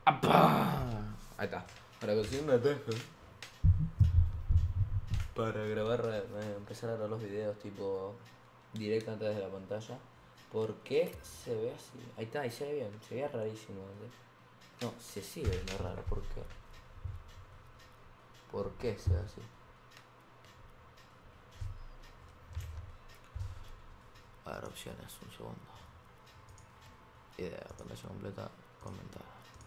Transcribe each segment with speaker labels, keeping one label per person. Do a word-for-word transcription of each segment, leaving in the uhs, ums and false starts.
Speaker 1: ¡Apa! Ahí está. Para conseguir una taja. Para grabar, eh, empezar a grabar los videos tipo directo antes de la pantalla. ¿Por qué se ve así? Ahí está, ahí se ve bien. Se ve rarísimo. ¿Verdad? No, se sigue viendo raro. ¿Por qué? ¿Por qué se ve así? A ver, opciones, un segundo. Idea, pantalla completa, comentar.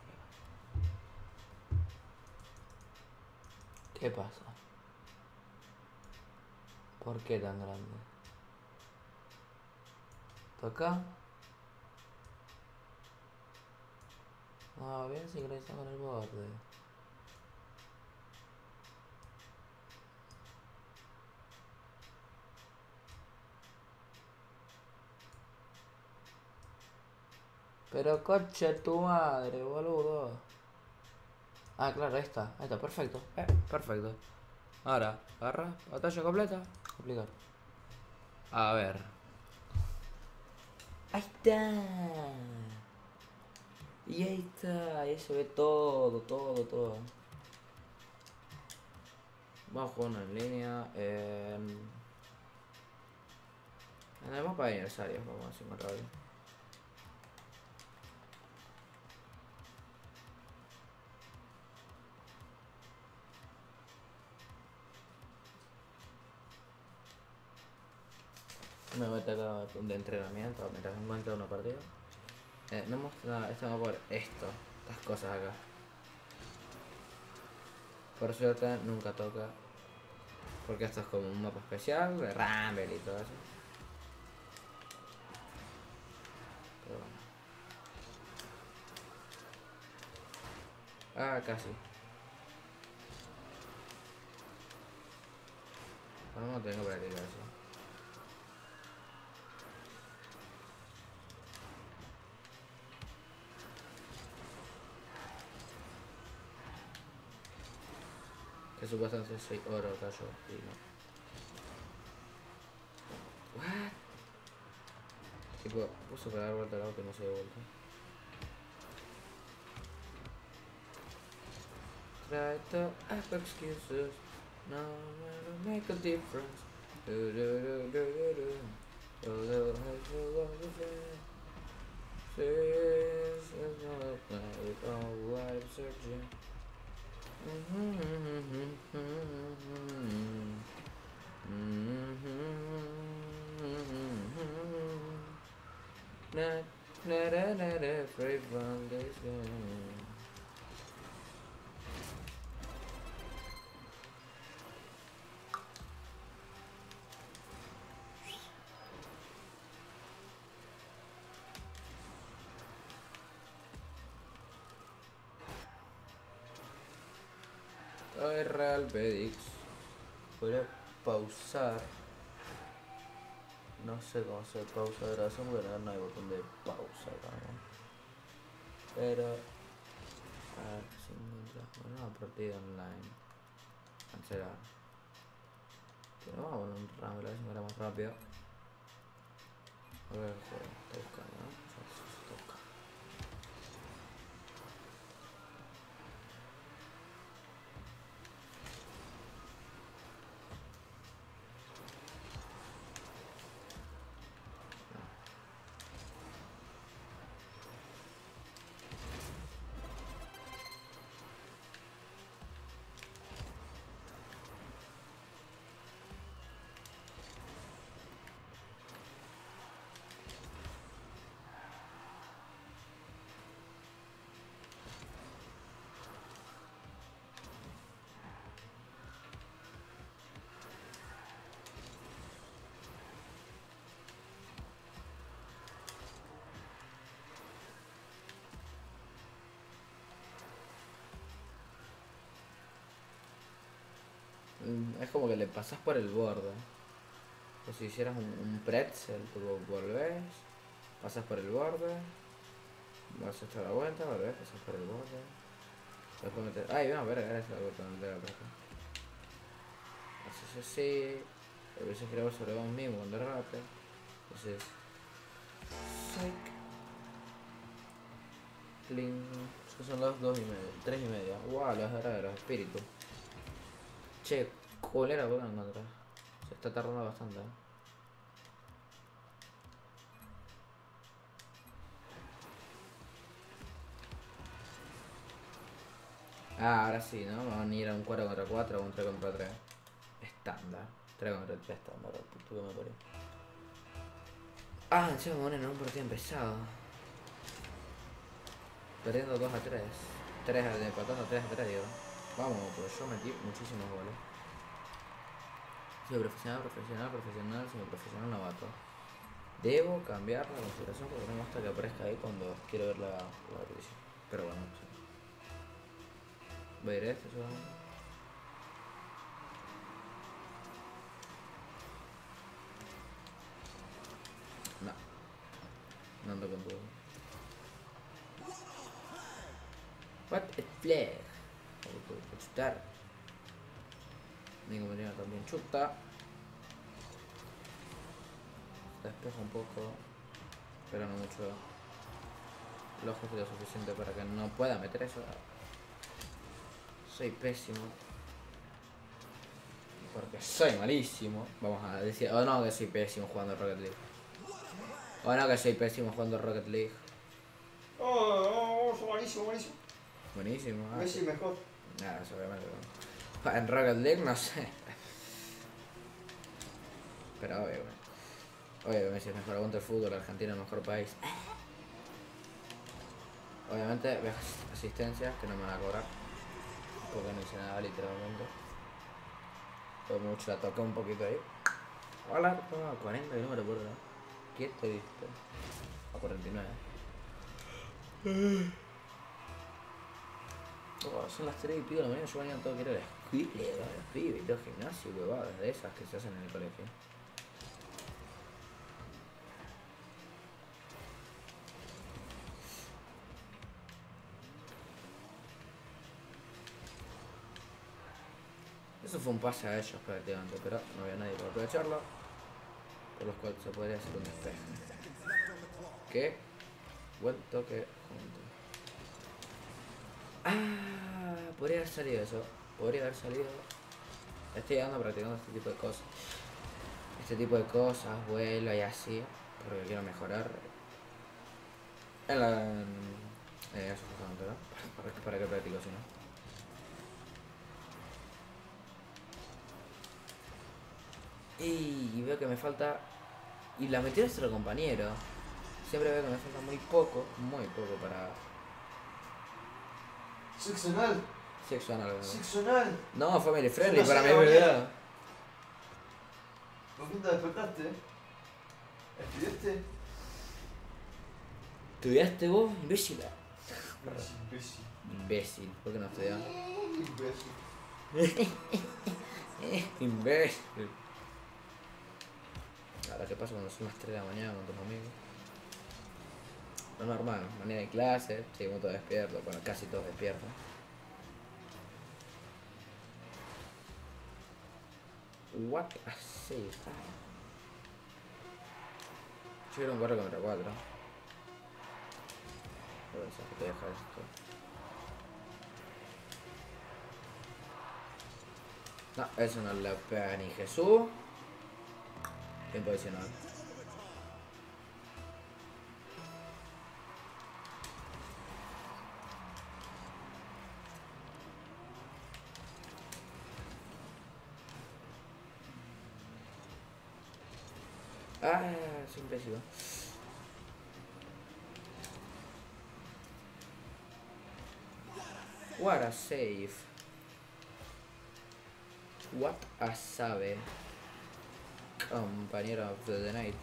Speaker 1: ¿Qué pasa? ¿Por qué tan grande? ¿Está acá? Ah, bien sincronizado con el borde. Pero coche tu madre, boludo. Ah, claro, ahí está. Ahí está, perfecto. Eh, perfecto. Ahora, agarra, batalla completa. Aplicar. A ver. Ahí está. Y ahí está. Ahí se ve todo, todo, todo. Vamos a jugar una en línea. Eh, en el mapa de aniversarios, vamos a decir más rápido. Me voy a meter de entrenamiento mientras encuentro una partida. Eh, no muestra esto, no por esto, estas cosas acá. Por suerte nunca toca. Porque esto es como un mapa especial de Rumble y todo eso. Pero bueno. Ah, casi. Ahora no tengo práctica eso. Que supuestamente soy oro acá yo y no. What? Tipo, puso para dar vuelta al lado que no se dio vuelta. Try to have excuses. No, no make a difference. Do do do do do do. Do do do do do. This is not a plan with all life searching. Not, not, not, not afraid from this game. Ay, Real Pedix. Voy a pausar. No sé cómo hacer pausa de grabación porque no hay botón de pausa acá, ¿no? Pero... A ver, si encuentra... Bueno, una partida online. Cancelar. Pero vamos a poner un Rumble, a ver si me era más rápido. A ver el juego. Está buscando, ¿no? Ya se está buscando. Es como que le pasas por el borde. O si hicieras un, un pretzel, tú volvés, pasas por el borde, vas a echar la vuelta, volvés, pasas por el borde. Después meter. Ay, vamos a ver, gracias a la vuelta de la plata. Haces así. A veces grabas sobre vos mismo cuando es rápido. Entonces. Psych. Cling. Ya son las dos y media, tres y media. Wow, las horas de los espíritus. Che, colera puedo encontrar. Se está tardando bastante. ¿Eh? Ah, ahora sí, ¿no? Vamos a ir a un cuatro contra cuatro o un tres contra tres. Estándar. tres contra tres estándar, puto que me parió. Ah, encima me ponen en un partido empezado. Perdiendo dos a tres. tres a empatando tres a tres, digo. Vamos, pues yo metí muchísimos goles. Soy profesional, profesional, profesional, soy profesional novato. Debo cambiar la configuración porque no me gusta que aparezca ahí cuando quiero ver la, la repetición. Pero bueno, sí. Voy a ir a este solamente. No, no ando con todo. What a flag. Voy a chutar. Mi compañero también chuta. Se despeja un poco, pero no mucho. El ojo es lo suficiente para que no pueda meter eso. Soy pésimo. Porque soy malísimo. Vamos a decir, o oh, no que soy pésimo jugando Rocket League. O oh, no que soy pésimo jugando Rocket League.
Speaker 2: Oh, oh, soy malísimo, malísimo.
Speaker 1: Buenísimo. Ah,
Speaker 2: Messi
Speaker 1: sí.
Speaker 2: mejor.
Speaker 1: Nada, eso obviamente no. En Rocket League no sé. Pero obvio, obvio que Messi es mejor aguanta el fútbol, Argentina es el mejor país. Obviamente ves asistencias que no me van a cobrar. Porque no hice nada literalmente. Fue mucho, la toqué un poquito ahí. Hola, oh, cuarenta que no me recuerdo. ¿Qué te diste? A cuarenta y nueve. Oh, son las tres y pico de la mañana, yo mañana tengo que ir a la escuela, a los pibes, y al gimnasio, huevadas de esas que se hacen en el colegio. Eso fue un pase a ellos prácticamente, pero no había nadie para aprovecharlo. Por los cuales se podría hacer un despeje. Que buen toque junto. Ah, podría haber salido eso. Podría haber salido. Estoy llegando practicando este tipo de cosas. Este tipo de cosas, vuelo y así. Porque quiero mejorar. En la. En, eh, eso justamente, ¿no? Para, para, para que practico si no. Y veo que me falta. Y la metió nuestro compañero. Siempre veo que me falta muy poco, muy poco para.
Speaker 2: Seccional.
Speaker 1: Sexo anal.
Speaker 2: Seccional.
Speaker 1: No, family friendly
Speaker 2: Yo no
Speaker 1: para
Speaker 2: sé,
Speaker 1: mi
Speaker 2: Gabriel.
Speaker 1: video.
Speaker 2: ¿Por qué te despertaste? ¿Estudiaste?
Speaker 1: ¿Estudiaste vos, imbécil?
Speaker 2: Imbécil.
Speaker 1: Imbécil, ¿por qué no estudias?
Speaker 2: Imbécil.
Speaker 1: Imbécil. Ahora, ¿qué pasa cuando son las tres de la mañana con tus amigos? Lo normal, mañana de clase, seguimos todos despiertos, bueno, casi todos despiertos. What a save. Yo quiero un cuatro contra cuatro. A ver si te deja esto. No, eso no le pega ni Jesús. Bien posicionado. Ah, es imbécil. What a save. What a save. Compañero of the night.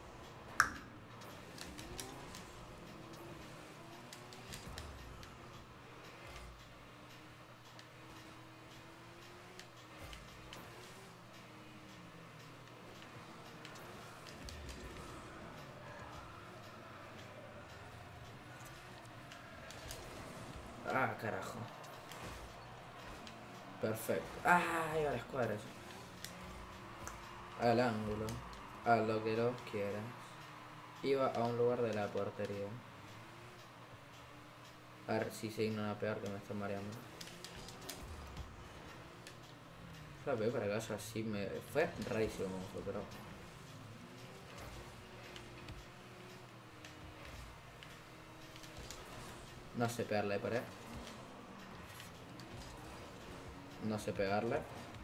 Speaker 1: Ah, carajo. Perfecto. Ah, iba a la escuadra eso. Al ángulo. A lo que los quieras. Iba a un lugar de la portería. A ver si se dignan a pegar que me están mareando. Yo la pegué para que vaya así, me... fue rarísimo como fue, pero... No sé pegarle de pared. No sé pegarle.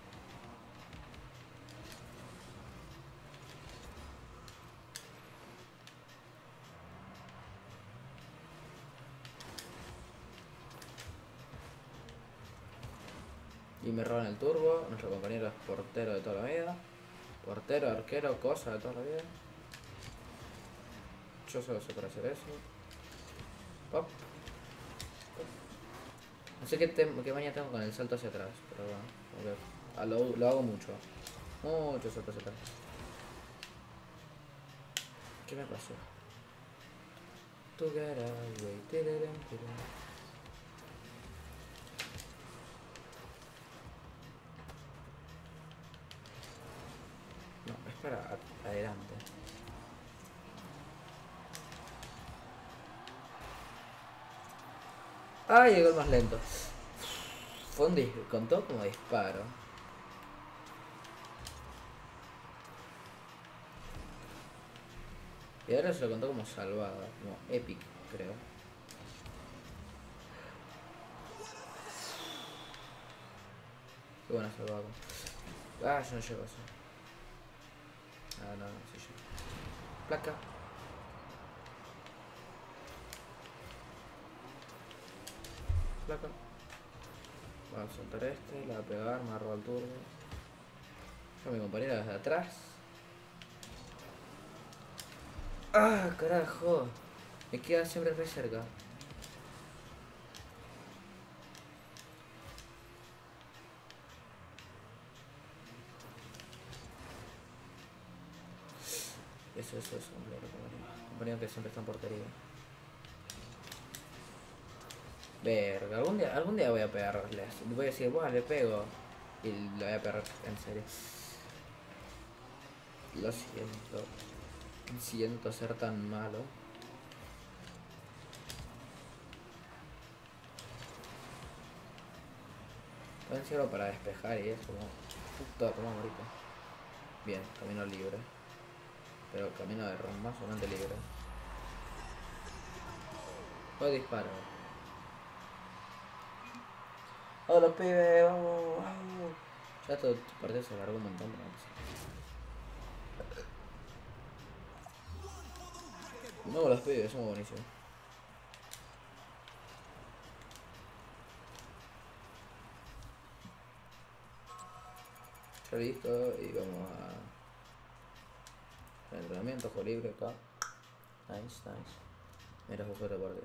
Speaker 1: Y me roban el turbo. Nuestro compañero es portero de toda la vida. Portero, arquero, cosa de toda la vida. Yo solo sé para hacer eso. Pop. No sé qué, qué maña tengo con el salto hacia atrás, pero bueno, okay. ah, lo, lo hago mucho. Mucho salto hacia atrás. ¿Qué me pasó? Together, wait, no, es para adelante. Ah, llegó el más lento. Fue un dis contó como disparo. Y ahora se lo contó como salvada, como epic, creo. Qué buena salvada. Ah, yo no llego a eso. Ah, no, no, sí llego. Placa. Placa. Vamos a soltar este, la voy a pegar, me agarro el turbo. Yo a mi compañera desde atrás. ¡Ah, carajo! Me queda siempre re cerca. Eso, eso, eso, hombre, compañero. Compañero que siempre está en portería. Verga, algún día, algún día voy a pegarles. Voy a decir, bueno, le pego. Y lo voy a pegar en serio. Lo siento. Siento ser tan malo. También sirvo para despejar y es como... Puta, como ahorita. Bien, camino libre. Pero camino de ron más o menos libre. Voy disparo. Hola pibe, vamos, vamos. Ya todo tu partido se alargó un montón. No, los pibes, somos buenísimos. Ya listo y vamos a... entrenamiento, juego libre acá. Nice, nice. Mira, juego de partida.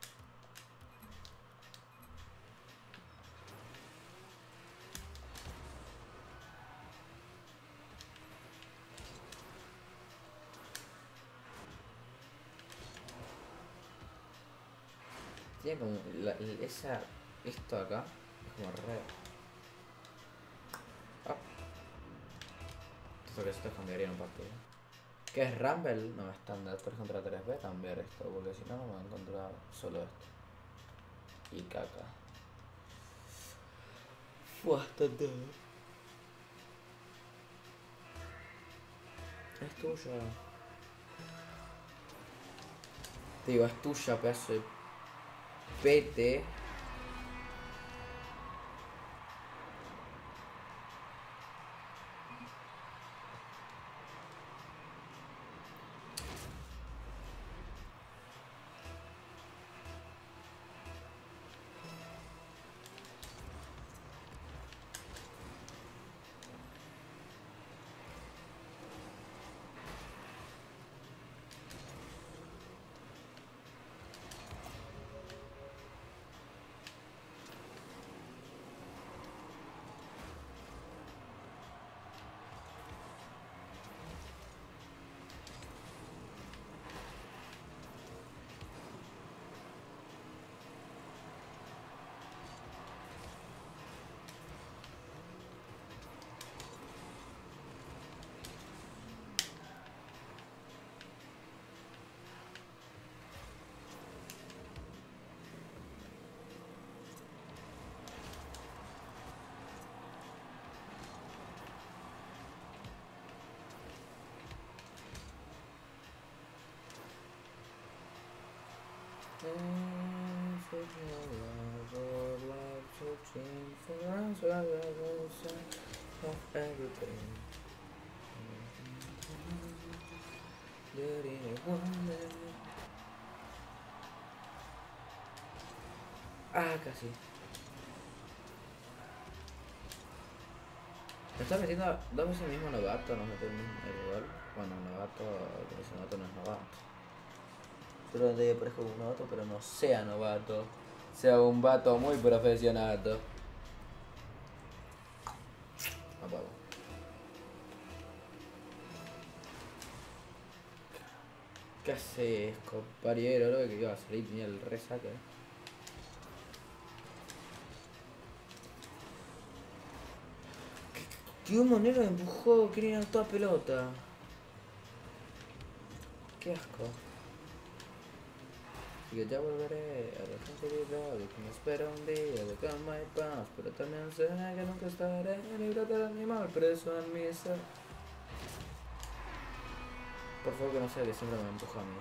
Speaker 1: Tiene como la, esa... esto acá es como re... Ah. Esto que esto cambiaría en un partido. ¿Qué es Rumble? No, estándar tres contra tres. Voy a cambiar esto porque si no no me va a encontrar solo esto. Y caca. Bastante. Es tuya. Te digo, es tuya, pedazo de pete. Ah, casi. Me está metiendo dos veces el mismo novato, no mete el mismo el gol. Bueno, novato, ese novato no es novato. Seguramente yo parezco un novato, pero no sea novato. Sea un vato muy profesional. Apago. ¿Qué haces, compañero? Lo que iba a salir tenía el resaque. Tío Monero me empujó, quería ir a toda pelota. Qué asco. Y que ya volveré a la tranquilidad de que me espera un día de calma y paz. Pero también sé que nunca estaré libre del animal preso en mi ser. Por favor que no sea que siempre me empuja a mí.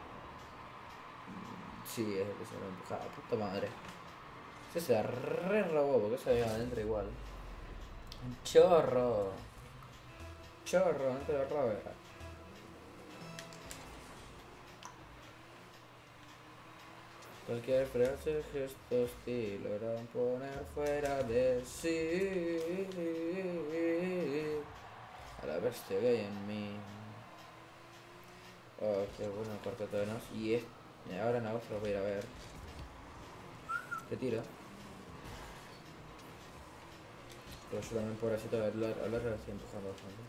Speaker 1: Sí, es el que siempre me empuja. Puta madre. Se se re robó porque se había adentro igual. Un chorro. Chorro, no te lo robes. Cualquier frase, gesto, hostil logran poner fuera de sí a la bestia que hay en mí. Oh, qué bueno el cuarteto de Nos. Y es, ahora en agosto los voy a ir a ver. Te tiro. Pero yo también, pobrecito, a hablar, a hablar lo estoy empujando bastante.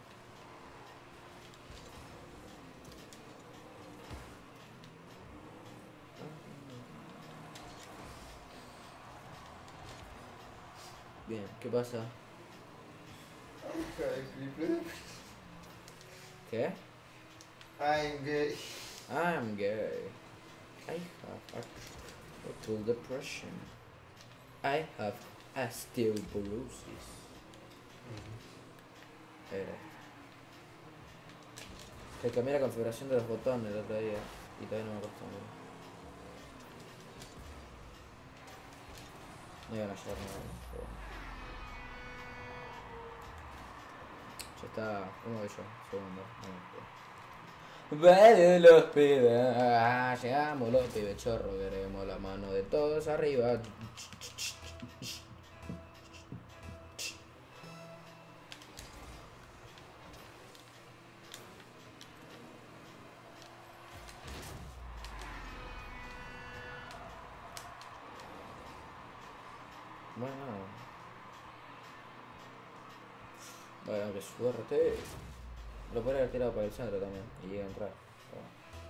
Speaker 1: Bien, ¿qué pasa? ¿Qué?
Speaker 2: I'm gay.
Speaker 1: I'm gay. I have actual depression. I have osteoporosis. Era. Que cambié la configuración de los botones el otro día y todavía no me acostumbré. No iban a llegar nada, pero bueno. Ya está, ¿cómo voy yo? Segundo. No, vale los pibes, ah, llegamos los pibes chorro, queremos la mano de todos arriba. Bueno, bueno, qué suerte. Lo podría haber tirado para el centro también y llega a entrar. Pero...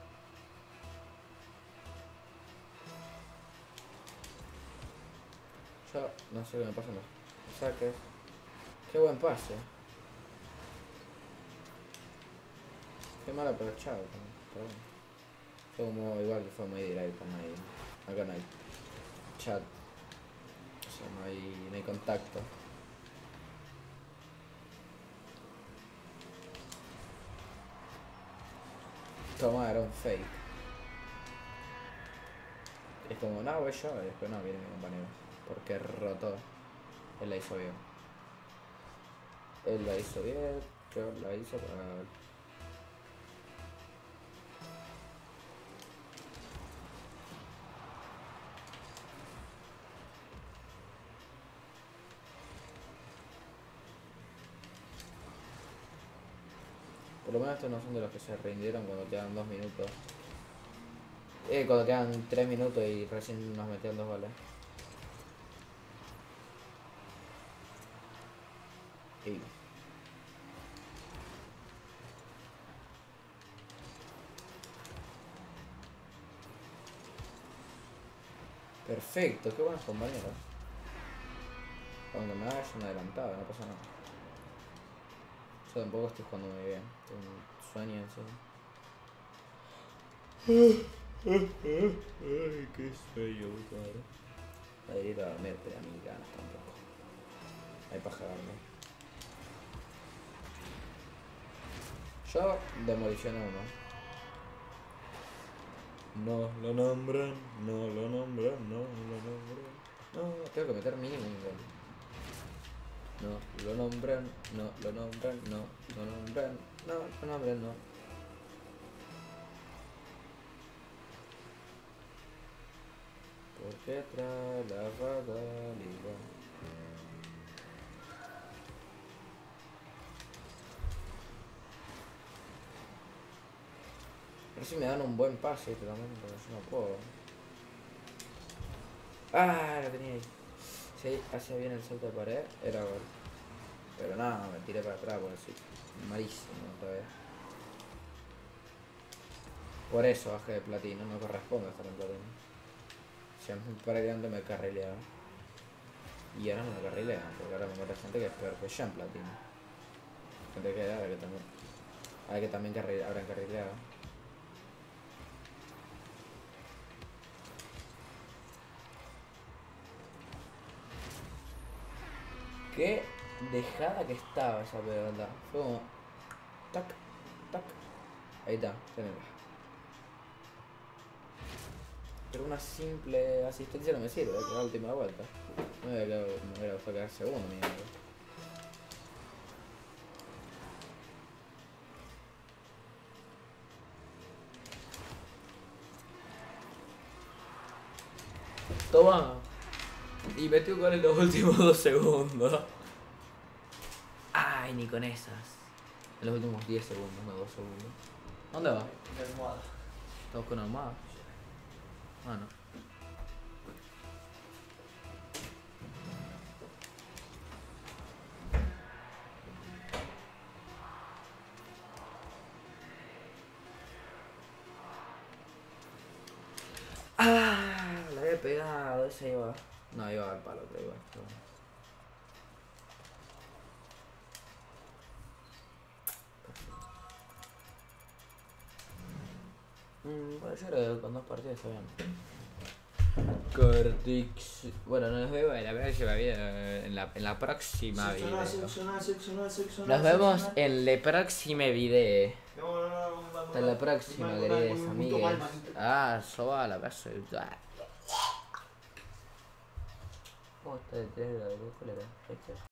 Speaker 1: yo no sé qué me pasa en los saques. Qué buen pase. Qué mal aprovechado también. Pero bueno. Fue como igual que fue muy directo, no hay, acá no hay chat. O sea, no hay, no hay contacto. Toma, era un fake. Es como, no, voy yo, y después no, viene mi compañero. Porque rotó. Él la hizo bien. Él la hizo bien, yo la hizo para... Por lo menos estos no son de los que se rindieron cuando quedan dos minutos. Eh, cuando quedan tres minutos y recién nos metieron dos goles. Y... perfecto, qué buenos compañeros. Aunque me hayan adelantado, no pasa nada. Yo tampoco estoy jugando muy bien. Tengo un sueño en serio. Ay, qué sueño, padre. A ir a dormir, pero a mí ganas tampoco. Hay para cagarme. Yo demolición uno. No lo nombran, no lo nombran, no lo nombran. No, tengo que meter mínimo un gol. No lo nombran, no lo nombran, no lo nombran, no lo nombran, no. Porque trae la fatalidad. A ver si me dan un buen pase también, porque yo no puedo. Ah, lo tenía ahí. Si hacía bien el salto de pared, era gol. Pero nada, me tiré para atrás, por así. Malísimo todavía. Por eso bajé de platino, no corresponde estar en platino. Siempre prácticamente me carrileaba. Y ahora no me carrilean, porque ahora me mata gente que es peor que yo en platino. Gente que ahora que también. Ahora que también carri habrán carrileado. Qué dejada que estaba esa pelota. Fue como. Tac, tac. Ahí está, tenemos. Pero una simple asistencia no me sirve, que la última vuelta. No me voy a quedar, me voy a quedar segundo, mi amigo. Toma. Y metió un gol en los últimos dos segundos. Ay, ni con esas. En los últimos diez segundos, no dos segundos. ¿Dónde va?
Speaker 2: De almohada.
Speaker 1: ¿Estamos con armada? Ah, no. Ah, la había pegado, esa iba. No, iba al palo, pero iba. Pero... Mm, bueno, yo creo que con dos partidos está bien. Cortix. Bueno, nos vemos en la próxima video. En la, en la próxima video. Nos vemos en el próximo video. Hasta la próxima, queridos amigos. Ah, soba la casa. ¿Cómo está el tres de la cólera?